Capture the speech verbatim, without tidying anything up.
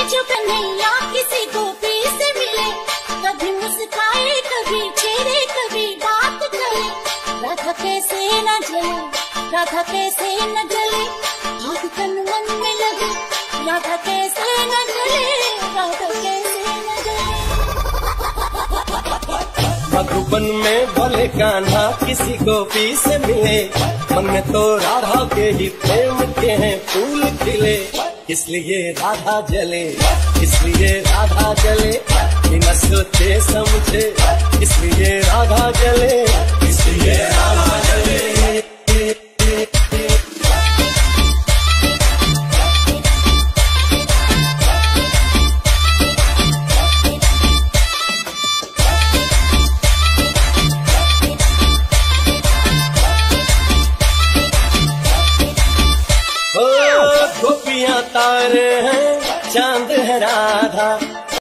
जो कन्हैया किसी गोपी से मिले, कभी मुस्काए कभी छेड़े कभी बात करे। राधा कैसे न जले, राधा कैसे न जले, आग तन मन में लगे। राधा कैसे न जले, राधा कैसे न जले। मधुबन में भले कान्हा किसी गोपी से मिले, मन में तो राधा के ही प्रेम के हैं फूल खिले। इसलिए राधा जले, इसलिए राधा जले, बिना सोचे समझे। इसलिए राधा जले, इसलिए राधा जले। गोपियां तारे हैं, चांद है राधा,